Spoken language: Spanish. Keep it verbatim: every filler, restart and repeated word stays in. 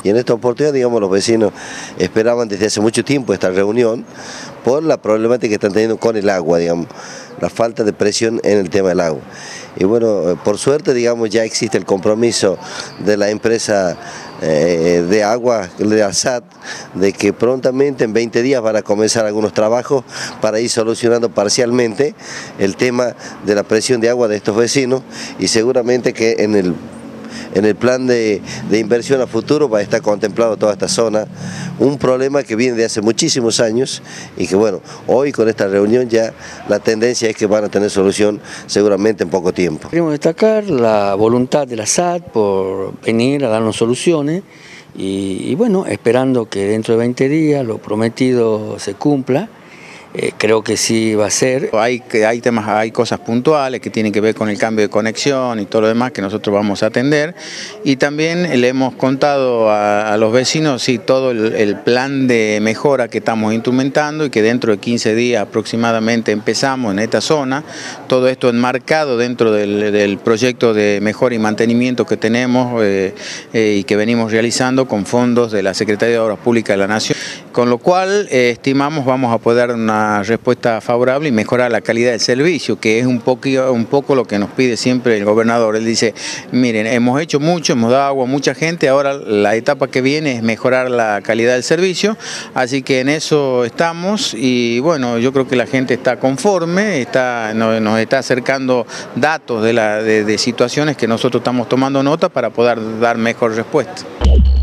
Y en esta oportunidad, digamos, los vecinos esperaban desde hace mucho tiempo esta reunión por la problemática que están teniendo con el agua, digamos, la falta de presión en el tema del agua. Y bueno, por suerte, digamos, ya existe el compromiso de la empresa eh, de agua, de ASAT, de que prontamente en veinte días van a comenzar algunos trabajos para ir solucionando parcialmente el tema de la presión de agua de estos vecinos, y seguramente que en el En el plan de, de inversión a futuro va a estar contemplado toda esta zona, un problema que viene de hace muchísimos años y que bueno, hoy con esta reunión ya la tendencia es que van a tener solución seguramente en poco tiempo. Queremos destacar la voluntad de la ASAT por venir a darnos soluciones y, y bueno, esperando que dentro de veinte días lo prometido se cumpla. Eh, creo que sí va a ser. Hay, hay temas, hay cosas puntuales que tienen que ver con el cambio de conexión y todo lo demás que nosotros vamos a atender, y también le hemos contado a, a los vecinos sí, todo el, el plan de mejora que estamos instrumentando y que dentro de quince días aproximadamente empezamos en esta zona, todo esto enmarcado dentro del, del proyecto de mejora y mantenimiento que tenemos eh, eh, y que venimos realizando con fondos de la Secretaría de Obras Públicas de la Nación, con lo cual eh, estimamos vamos a poder dar una respuesta favorable y mejorar la calidad del servicio, que es un poco, un poco lo que nos pide siempre el gobernador. Él dice, miren, hemos hecho mucho, hemos dado agua a mucha gente, ahora la etapa que viene es mejorar la calidad del servicio, así que en eso estamos y bueno, yo creo que la gente está conforme, está, nos, nos está acercando datos de, la, de, de situaciones que nosotros estamos tomando nota para poder dar mejor respuesta.